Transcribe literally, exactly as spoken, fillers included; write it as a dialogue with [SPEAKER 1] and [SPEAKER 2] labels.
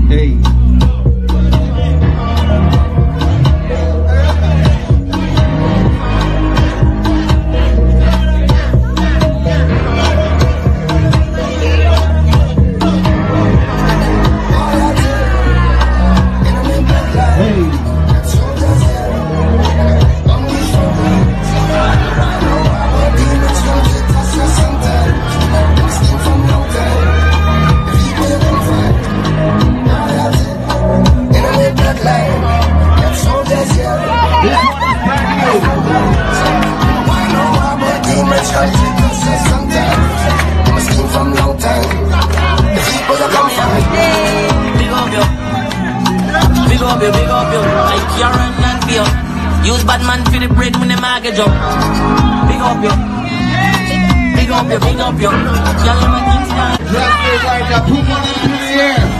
[SPEAKER 1] Hey.
[SPEAKER 2] Use bad man for the bread when the market jump. Big up yo. Big up yo, big up yo. Y'all in my Kingston.
[SPEAKER 1] Drop it like a put money in the air.